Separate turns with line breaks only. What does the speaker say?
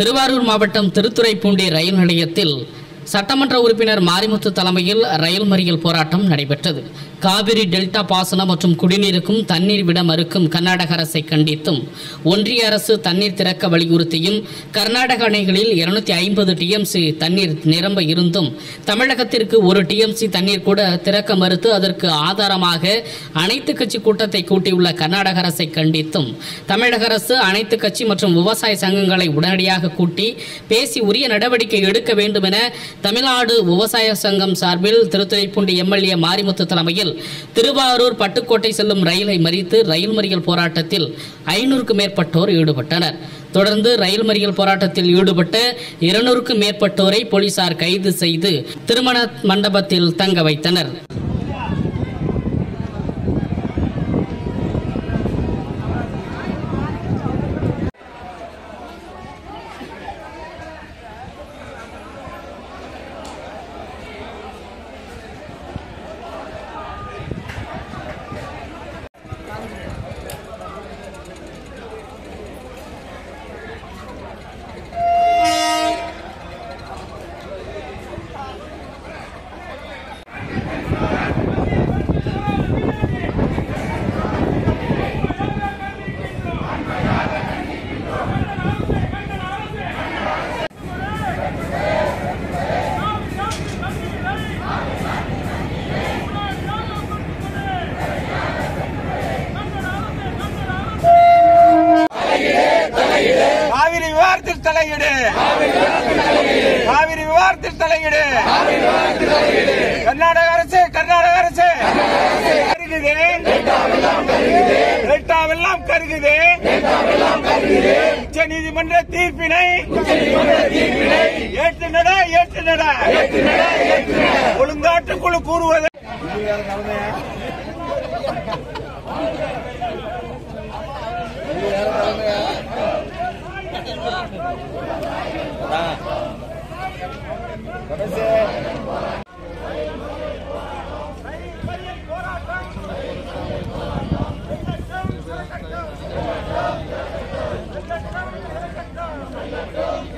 திருவாரூர் மாவட்டம் திருத்துறைப்பூண்டி ரயில் நிலையத்தில் சட்டமன்ற உறுப்பினர் மாரிமுத்து தலைமையில் ரயில் மறியல் போராட்டம் நடைபெற்றது. காவிரி டெல்டா பாசனம் மற்றும் குடிநீருக்கும் தண்ணீர் விட மறுக்கும் கர்நாடக அரசை கண்டித்தும், ஒன்றிய அரசு தண்ணீர் திறக்க வலியுறுத்தியும், கர்நாடக அணைகளில் 250 டிஎம்சி தண்ணீர் நிரம்ப இருந்தும் தமிழகத்திற்கு 1 டிஎம்சி தண்ணீர் கூட திறக்க மறுத்து அதற்கு ஆதாரமாக அனைத்து கட்சி கூட்டத்தை கூட்டியுள்ள கர்நாடக அரசை கண்டித்தும், தமிழக அரசு அனைத்து கட்சி மற்றும் விவசாய சங்கங்களை உடனடியாக கூட்டி பேசி உரிய நடவடிக்கை எடுக்க வேண்டும் என தமிழ்நாடு விவசாய சங்கம் சார்பில் திருத்துறைப்பூண்டி எம்எல்ஏ மாரிமுத்து தலைமையில் திருவாரூர் பட்டுக்கோட்டை செல்லும் ரயிலை மறித்து ரயில் மறியல் போராட்டத்தில் 500க்கும் மேற்பட்டோர் ஈடுபட்டனர். தொடர்ந்து ரயில் மறியல் போராட்டத்தில் ஈடுபட்ட 200க்கும் மேற்பட்டோரை போலீசார் கைது செய்து திருமண மண்டபத்தில் தங்க வைத்தனர்.
காவிரி விவாதத்தில் தலையீடு கர்நாடக அரசு கருகுது, டெல்டாவெல்லாம் கருகுது. உச்ச நீதிமன்ற தீர்ப்பினை ஏற்று நட ஒழுங்காற்று குழு கூறுவது